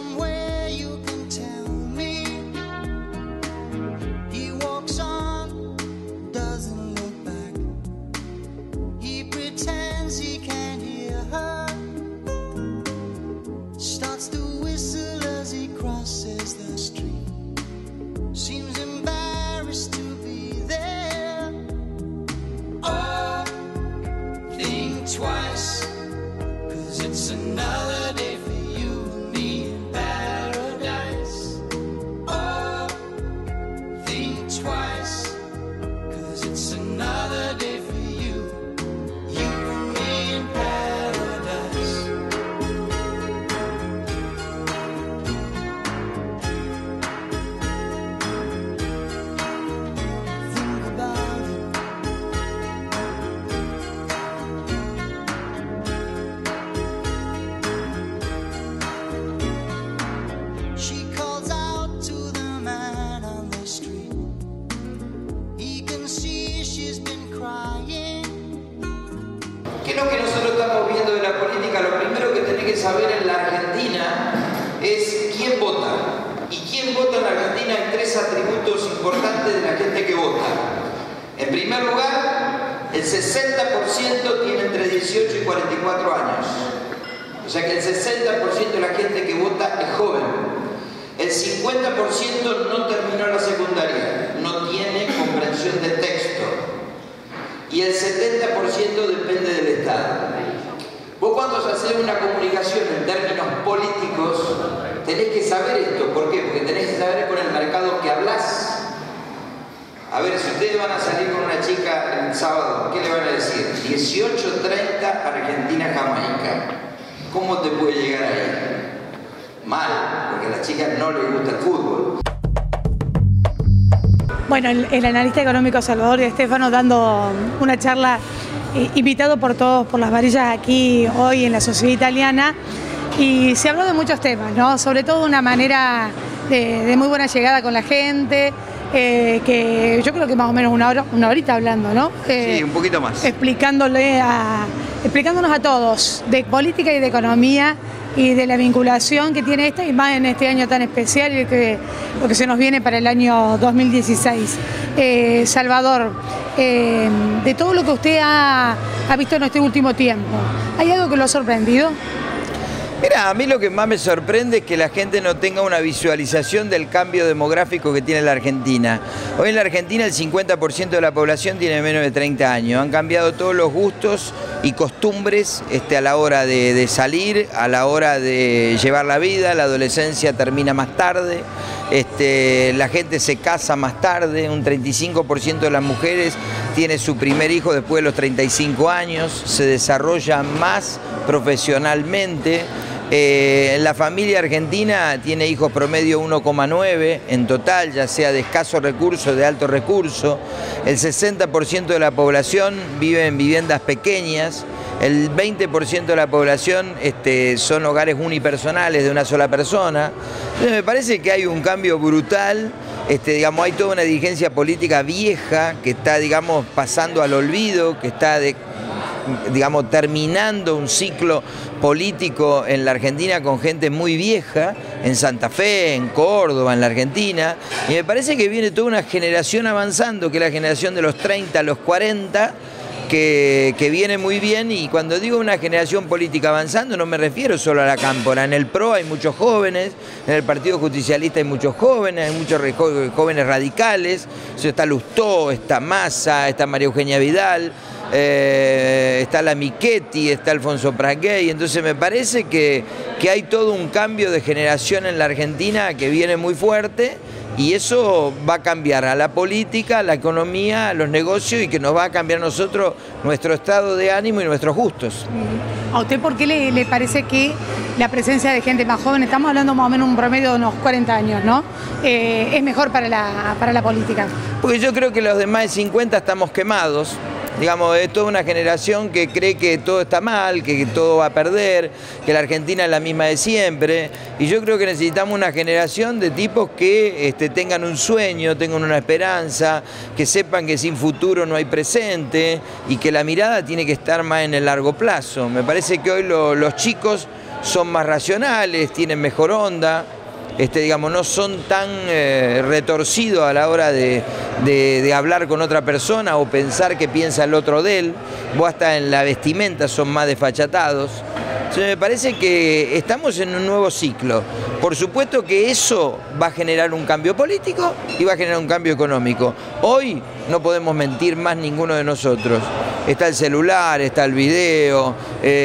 somewhere you can tell me. He walks on, doesn't look back. He pretends he can't hear her. Starts to whistle as he crosses the street. Seems embarrassed to be there. Oh, think twice, 'cause it's another day for you and me in paradise. Oh, think twice, 'cause it's another day for you and me in paradise. Think about it. She calls out to the man on the street. He can see she's been crying. ¿Qué es lo que nosotros estamos viendo de la política? Lo primero que tenés que saber en la Argentina es quién vota. Y quién vota en la Argentina hay tres atributos importantes de la gente que vota. En primer lugar, el 60% tiene entre 18 y 44 años. O sea que el 60% de la gente que vota es joven. El 50% no terminó la secundaria, no tiene comprensión de texto. Y el 70% depende del Estado. Vos cuando haces una comunicación en términos políticos, tenés que saber esto. ¿Por qué? Porque tenés que saber con el mercado que hablas. A ver, si ustedes van a salir con una chica el sábado, ¿qué le van a decir? 18:30 Argentina-Jamaica. ¿Cómo te puede llegar ahí? Mal, porque a las chicas no les gusta el fútbol. Bueno, el analista económico Salvador Di Stéfano dando una charla invitado por todos, por las varillas aquí hoy en la sociedad italiana, y se habló de muchos temas, ¿no? Sobre todo de una manera de muy buena llegada con la gente, que yo creo que más o menos una horita hablando, ¿no? Sí, un poquito más. Explicándonos a todos de política y de economía y de la vinculación que tiene esta, y más en este año tan especial, y lo que se nos viene para el año 2016. Salvador, de todo lo que usted ha visto en este último tiempo, ¿hay algo que lo ha sorprendido? Mira, a mí lo que más me sorprende es que la gente no tenga una visualización del cambio demográfico que tiene la Argentina. Hoy en la Argentina el 50% de la población tiene menos de 30 años. Han cambiado todos los gustos y costumbres a la hora de salir, a la hora de llevar la vida. La adolescencia termina más tarde, la gente se casa más tarde. Un 35% de las mujeres tiene su primer hijo después de los 35 años, se desarrolla más profesionalmente. La familia argentina tiene hijos promedio 1,9 en total, ya sea de escaso recurso o de alto recurso. El 60% de la población vive en viviendas pequeñas. El 20% de la población son hogares unipersonales de una sola persona. Entonces me parece que hay un cambio brutal. Hay toda una dirigencia política vieja que está, pasando al olvido, que está terminando un ciclo político en la Argentina con gente muy vieja, en Santa Fe, en Córdoba, en la Argentina, y me parece que viene toda una generación avanzando, que es la generación de los 30 a los 40, que viene muy bien. Y cuando digo una generación política avanzando no me refiero solo a la cámpora. En el PRO hay muchos jóvenes, en el Partido Justicialista hay muchos jóvenes, hay muchos jóvenes radicales. Está Lustó, está Massa, está María Eugenia Vidal, está la Michetti, está Alfonso Pras-Gay. Entonces me parece que hay todo un cambio de generación en la Argentina que viene muy fuerte, y eso va a cambiar a la política, a la economía, a los negocios, y que nos va a cambiar a nosotros nuestro estado de ánimo y nuestros gustos. ¿A usted por qué le parece que la presencia de gente más joven, estamos hablando más o menos un promedio de unos 40 años, ¿no? Es mejor para la política? Porque yo creo que los de más de 50 estamos quemados. Es toda una generación que cree que todo está mal, que todo va a perder, que la Argentina es la misma de siempre. Y yo creo que necesitamos una generación de tipos que tengan un sueño, tengan una esperanza, que sepan que sin futuro no hay presente, y que la mirada tiene que estar más en el largo plazo. Me parece que hoy los chicos son más racionales, tienen mejor onda, digamos, no son tan retorcidos a la hora de hablar con otra persona o pensar que piensa el otro de él. Vos hasta en la vestimenta son más desfachatados. Entonces me parece que estamos en un nuevo ciclo. Por supuesto que eso va a generar un cambio político y va a generar un cambio económico. Hoy no podemos mentir más ninguno de nosotros. Está el celular, está el video.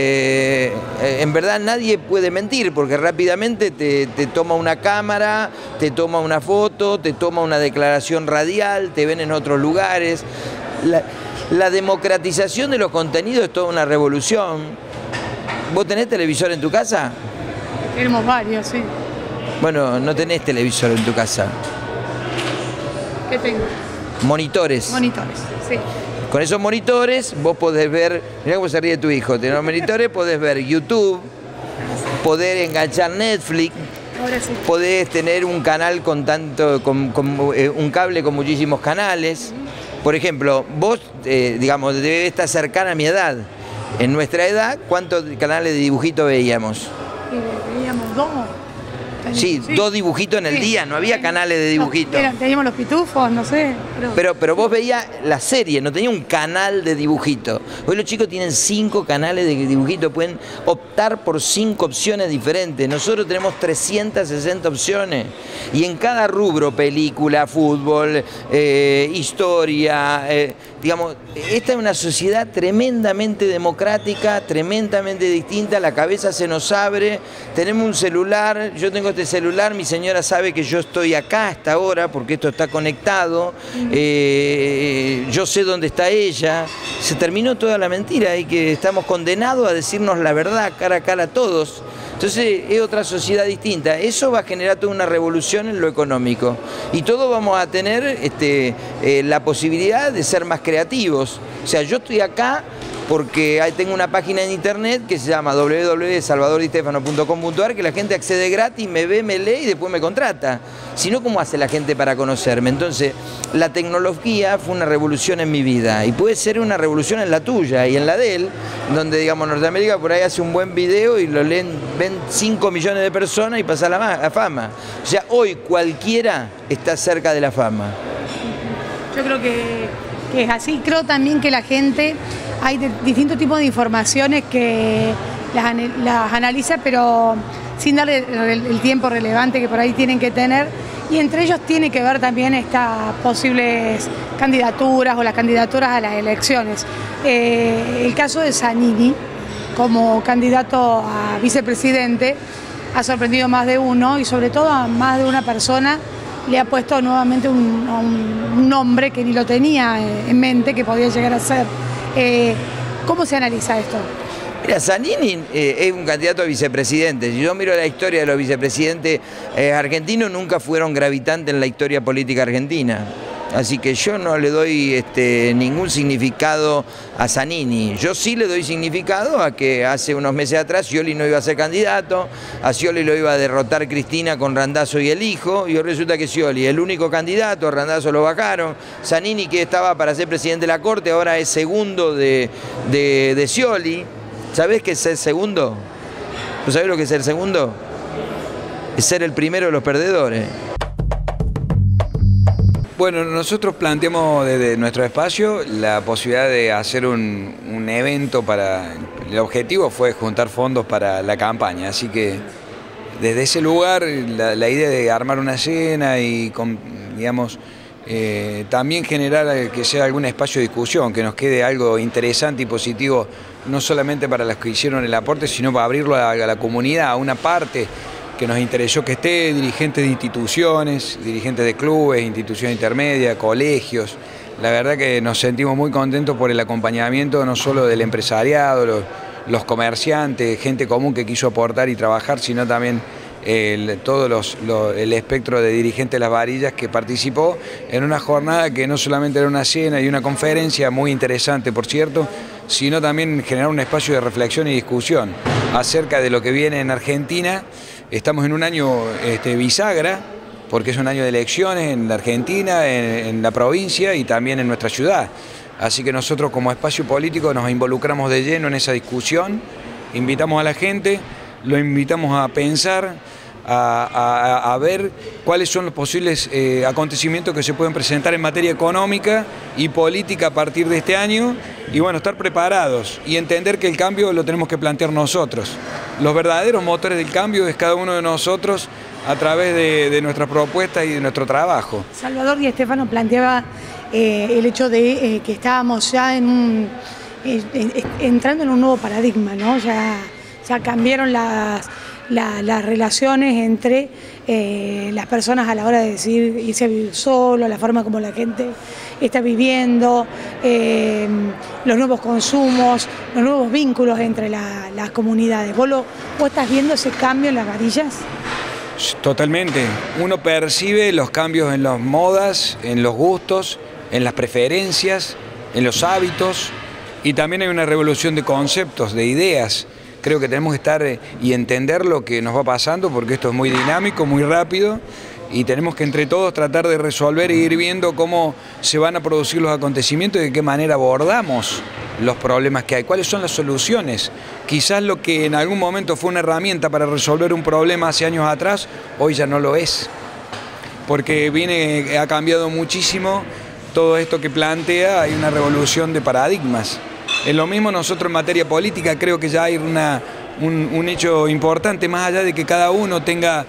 En verdad nadie puede mentir porque rápidamente te toma una cámara, te toma una foto, te toma una declaración radial, te ven en otros lugares. La democratización de los contenidos es toda una revolución. ¿Vos tenés televisor en tu casa? Tenemos varios, sí. Bueno, no tenés televisor en tu casa. ¿Qué tengo? Monitores. Monitores, sí. Con esos monitores vos podés ver, mirá cómo se ríe tu hijo, tenés los monitores, podés ver YouTube, poder enganchar Netflix, ahora sí. Podés tener un canal con un cable con muchísimos canales. Por ejemplo, vos, digamos, debes estar cercana a mi edad. En nuestra edad, ¿cuántos canales de dibujito veíamos? Veíamos dos. Sí, 2 dibujitos en el día, no había canales de dibujitos. Teníamos los pitufos, no sé. Pero vos veías la serie, no tenía un canal de dibujito. Hoy los chicos tienen 5 canales de dibujito, pueden optar por 5 opciones diferentes. Nosotros tenemos 360 opciones. Y en cada rubro, película, fútbol, historia, digamos, esta es una sociedad tremendamente democrática, tremendamente distinta, la cabeza se nos abre, tenemos un celular, yo tengo este celular, mi señora sabe que yo estoy acá a esta hora porque esto está conectado, yo sé dónde está ella, se terminó toda la mentira y que estamos condenados a decirnos la verdad cara a cara a todos. Entonces es otra sociedad distinta. Eso va a generar toda una revolución en lo económico. Y todos vamos a tener la posibilidad de ser más creativos. O sea, yo estoy acá porque tengo una página en internet que se llama www.salvadordistefano.com.ar, que la gente accede gratis, me ve, me lee y después me contrata. Si no, ¿cómo hace la gente para conocerme? Entonces, la tecnología fue una revolución en mi vida y puede ser una revolución en la tuya y en la de él, donde, digamos, Norteamérica por ahí hace un buen video y lo ven 5 millones de personas y pasa la fama. O sea, hoy cualquiera está cerca de la fama. Yo creo que es así. Creo también que la gente, hay distintos tipos de informaciones que las analiza, pero sin darle el tiempo relevante que por ahí tienen que tener. Y entre ellos tiene que ver también estas posibles candidaturas o las candidaturas a las elecciones. El caso de Zanini, como candidato a vicepresidente, ha sorprendido más de uno y sobre todo a más de una persona le ha puesto nuevamente un nombre que ni lo tenía en mente que podía llegar a ser. ¿Cómo se analiza esto? Mira, Zanini es un candidato a vicepresidente. Si yo miro la historia de los vicepresidentes argentinos, nunca fueron gravitantes en la historia política argentina. Así que yo no le doy ningún significado a Zanini. Yo sí le doy significado a que hace unos meses atrás Scioli no iba a ser candidato, a Scioli lo iba a derrotar Cristina con Randazzo y el hijo, y resulta que Scioli es el único candidato, Randazzo lo bajaron, Zanini, que estaba para ser presidente de la Corte, ahora es segundo de Scioli. ¿Sabés qué es ser segundo? ¿Tú sabés lo que es ser segundo? Es ser el primero de los perdedores. Bueno, nosotros planteamos desde nuestro espacio la posibilidad de hacer un evento para... El objetivo fue juntar fondos para la campaña, así que desde ese lugar la idea de armar una cena y, digamos, también generar que sea algún espacio de discusión, que nos quede algo interesante y positivo, no solamente para los que hicieron el aporte, sino para abrirlo a la comunidad, a una parte que nos interesó que esté, dirigentes de instituciones, dirigentes de clubes, instituciones intermedias, colegios. La verdad que nos sentimos muy contentos por el acompañamiento no solo del empresariado, los comerciantes, gente común que quiso aportar y trabajar, sino también todo el espectro de dirigentes de las varillas que participó en una jornada que no solamente era una cena y una conferencia muy interesante, por cierto, sino también generar un espacio de reflexión y discusión acerca de lo que viene en Argentina. Estamos en un año bisagra, porque es un año de elecciones en la Argentina, en la provincia y también en nuestra ciudad. Así que nosotros como espacio político nos involucramos de lleno en esa discusión, invitamos a la gente lo invitamos a pensar, a ver cuáles son los posibles acontecimientos que se pueden presentar en materia económica y política a partir de este año, y bueno, estar preparados y entender que el cambio lo tenemos que plantear nosotros. Los verdaderos motores del cambio es cada uno de nosotros a través de nuestras propuestas y de nuestro trabajo. Salvador Di Stéfano planteaba el hecho de que estábamos ya entrando en un nuevo paradigma, ¿no? Ya cambiaron las relaciones entre las personas a la hora de decir irse a vivir solo, la forma como la gente está viviendo, los nuevos consumos, los nuevos vínculos entre las comunidades. ¿Vos estás viendo ese cambio en las varillas? Totalmente. Uno percibe los cambios en las modas, en los gustos, en las preferencias, en los hábitos, y también hay una revolución de conceptos, de ideas. Creo que tenemos que estar y entender lo que nos va pasando, porque esto es muy dinámico, muy rápido, y tenemos que entre todos tratar de resolver e ir viendo cómo se van a producir los acontecimientos y de qué manera abordamos los problemas que hay, cuáles son las soluciones. Quizás lo que en algún momento fue una herramienta para resolver un problema hace años atrás, hoy ya no lo es, porque ha cambiado muchísimo todo esto que plantea, hay una revolución de paradigmas. Es lo mismo nosotros en materia política, creo que ya hay un hecho importante, más allá de que cada uno tenga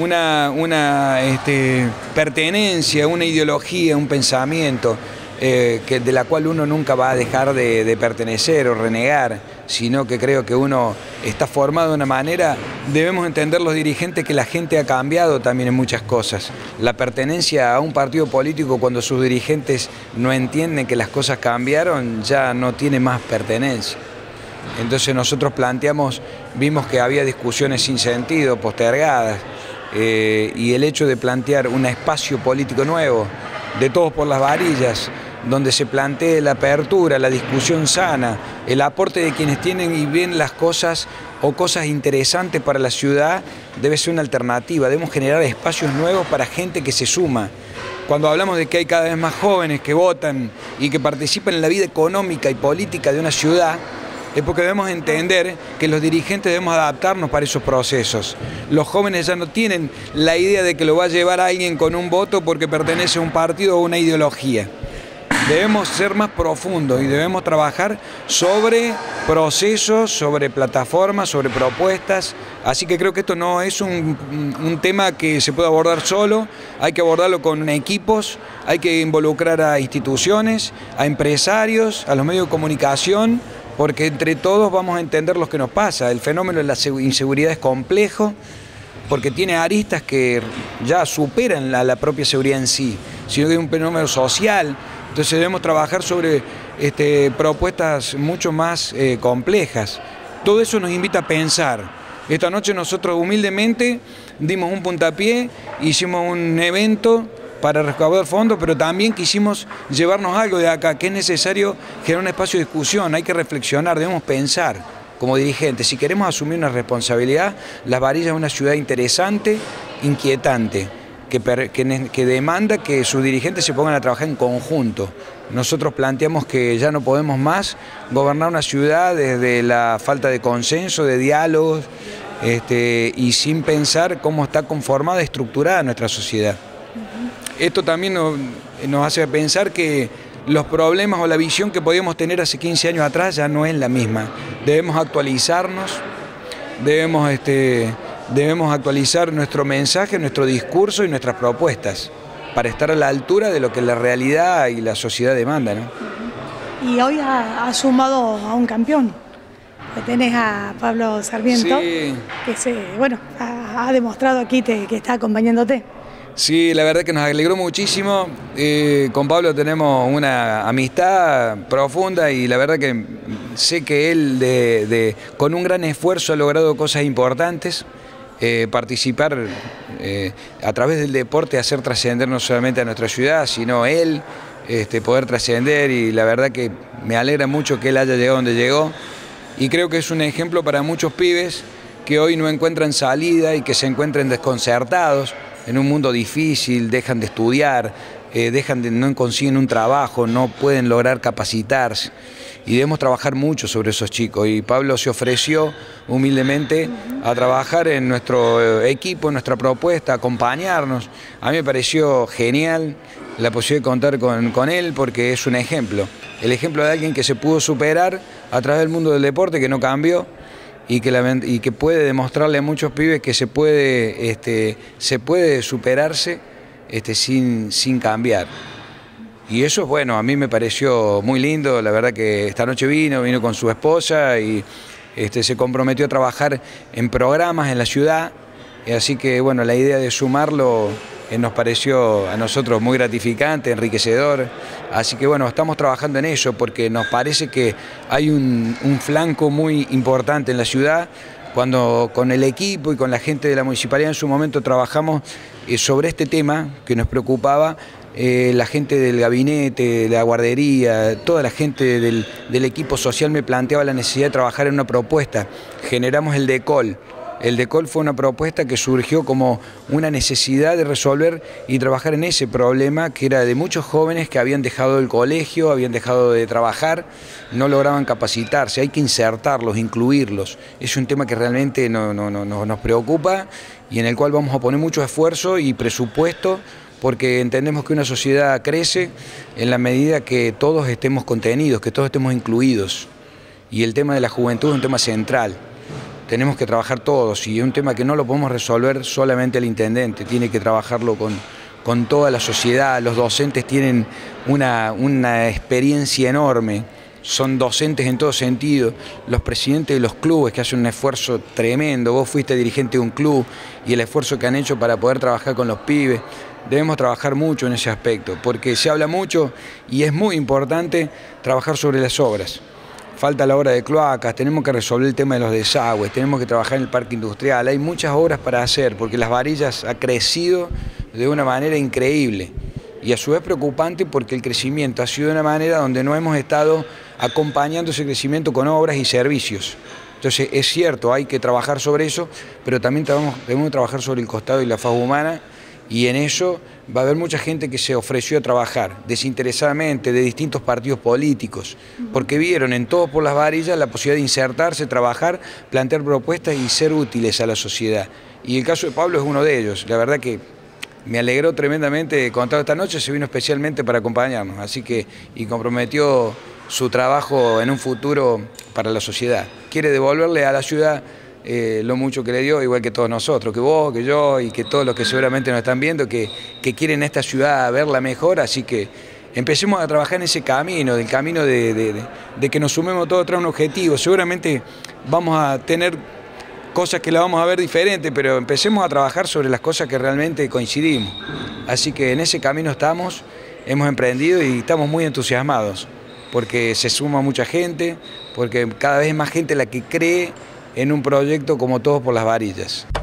una pertenencia, una ideología, un pensamiento, de la cual uno nunca va a dejar de pertenecer o renegar, sino que creo que uno está formado de una manera. Debemos entender los dirigentes que la gente ha cambiado también en muchas cosas. La pertenencia a un partido político, cuando sus dirigentes no entienden que las cosas cambiaron, ya no tiene más pertenencia. Entonces nosotros vimos que había discusiones sin sentido, postergadas, y el hecho de plantear un espacio político nuevo, de todos por las varillas, donde se plantee la apertura, la discusión sana, el aporte de quienes tienen y ven las cosas o cosas interesantes para la ciudad, debe ser una alternativa. Debemos generar espacios nuevos para gente que se suma. Cuando hablamos de que hay cada vez más jóvenes que votan y que participan en la vida económica y política de una ciudad, es porque debemos entender que los dirigentes debemos adaptarnos para esos procesos. Los jóvenes ya no tienen la idea de que lo va a llevar a alguien con un voto porque pertenece a un partido o una ideología. Debemos ser más profundos y debemos trabajar sobre procesos, sobre plataformas, sobre propuestas. Así que creo que esto no es un tema que se pueda abordar solo, hay que abordarlo con equipos, hay que involucrar a instituciones, a empresarios, a los medios de comunicación, porque entre todos vamos a entender lo que nos pasa. El fenómeno de la inseguridad es complejo, porque tiene aristas que ya superan la propia seguridad en sí, sino que es un fenómeno social. Entonces debemos trabajar sobre propuestas mucho más complejas. Todo eso nos invita a pensar. Esta noche nosotros humildemente dimos un puntapié, hicimos un evento para recaudar fondos, pero también quisimos llevarnos algo de acá, que es necesario generar un espacio de discusión, hay que reflexionar, debemos pensar como dirigentes. Si queremos asumir una responsabilidad, Las Varillas es una ciudad interesante, inquietante, que demanda que sus dirigentes se pongan a trabajar en conjunto. Nosotros planteamos que ya no podemos más gobernar una ciudad desde la falta de consenso, de diálogos, y sin pensar cómo está conformada y estructurada nuestra sociedad. Esto también nos hace pensar que los problemas o la visión que podíamos tener hace 15 años atrás ya no es la misma. Debemos actualizarnos, debemos actualizar nuestro mensaje, nuestro discurso y nuestras propuestas para estar a la altura de lo que la realidad y la sociedad demanda, ¿no? Y hoy ha sumado a un campeón. Tenés a Pablo Sarmiento, sí, que ha demostrado aquí que está acompañándote. Sí, la verdad que nos alegró muchísimo. Con Pablo tenemos una amistad profunda y la verdad que sé que él con un gran esfuerzo ha logrado cosas importantes. Participar a través del deporte, hacer trascender no solamente a nuestra ciudad, sino él, poder trascender, y la verdad que me alegra mucho que él haya llegado donde llegó, y creo que es un ejemplo para muchos pibes que hoy no encuentran salida y que se encuentren desconcertados en un mundo difícil, dejan de estudiar, no consiguen un trabajo, no pueden lograr capacitarse. Y debemos trabajar mucho sobre esos chicos. Y Pablo se ofreció humildemente a trabajar en nuestro equipo, en nuestra propuesta, acompañarnos. A mí me pareció genial la posibilidad de contar con él porque es un ejemplo. El ejemplo de alguien que se pudo superar a través del mundo del deporte, que no cambió y que puede demostrarle a muchos pibes que se puede superarse sin cambiar. Y eso, bueno, a mí me pareció muy lindo. La verdad que esta noche vino con su esposa y se comprometió a trabajar en programas en la ciudad. Así que, bueno, la idea de sumarlo nos pareció a nosotros muy gratificante, enriquecedor. Así que, bueno, estamos trabajando en eso porque nos parece que hay un flanco muy importante en la ciudad. Cuando con el equipo y con la gente de la municipalidad en su momento trabajamos sobre este tema que nos preocupaba, la gente del gabinete, de la guardería, toda la gente del equipo social me planteaba la necesidad de trabajar en una propuesta. Generamos el DECOL. El DECOL fue una propuesta que surgió como una necesidad de resolver y trabajar en ese problema que era de muchos jóvenes que habían dejado el colegio, habían dejado de trabajar, no lograban capacitarse. Hay que insertarlos, incluirlos. Es un tema que realmente nos preocupa y en el cual vamos a poner mucho esfuerzo y presupuesto, porque entendemos que una sociedad crece en la medida que todos estemos contenidos, que todos estemos incluidos. Y el tema de la juventud es un tema central. Tenemos que trabajar todos y es un tema que no lo podemos resolver solamente el intendente, tiene que trabajarlo con toda la sociedad. Los docentes tienen una experiencia enorme, son docentes en todo sentido. Los presidentes de los clubes que hacen un esfuerzo tremendo, vos fuiste dirigente de un club y el esfuerzo que han hecho para poder trabajar con los pibes. Debemos trabajar mucho en ese aspecto, porque se habla mucho y es muy importante trabajar sobre las obras. Falta la obra de cloacas, tenemos que resolver el tema de los desagües, tenemos que trabajar en el parque industrial, hay muchas obras para hacer, porque Las Varillas ha crecido de una manera increíble y a su vez preocupante porque el crecimiento ha sido de una manera donde no hemos estado acompañando ese crecimiento con obras y servicios. Entonces es cierto, hay que trabajar sobre eso, pero también debemos trabajar sobre el costado y la faz humana. Y en eso va a haber mucha gente que se ofreció a trabajar desinteresadamente de distintos partidos políticos, porque vieron en Todos por Las Varillas la posibilidad de insertarse, trabajar, plantear propuestas y ser útiles a la sociedad. Y el caso de Pablo es uno de ellos. La verdad que me alegró tremendamente contarlo esta noche, se vino especialmente para acompañarnos, así que y comprometió su trabajo en un futuro para la sociedad. Quiere devolverle a la ciudad lo mucho que le dio, igual que todos nosotros, que vos, que yo y que todos los que seguramente nos están viendo, que quieren esta ciudad verla mejor, así que empecemos a trabajar en ese camino, del camino de que nos sumemos todos tras un objetivo. Seguramente vamos a tener cosas que las vamos a ver diferentes, pero empecemos a trabajar sobre las cosas que realmente coincidimos. Así que en ese camino estamos, hemos emprendido y estamos muy entusiasmados, porque se suma mucha gente, porque cada vez es más gente la que cree en un proyecto como Todos por Las Varillas.